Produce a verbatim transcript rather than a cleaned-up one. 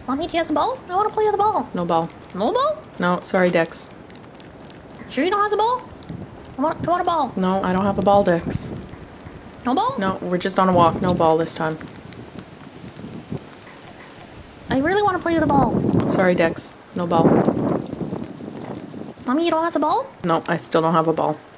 Mommy, do you have a ball? I want to play with the ball. No ball. No ball? No, sorry, Dex. Sure you don't have a ball? I want, I want a ball. No, I don't have a ball, Dex. No ball? No, we're just on a walk. No ball this time. I really want to play with the ball. Sorry, Dex. No ball. Mommy, you don't have a ball? No, I still don't have a ball.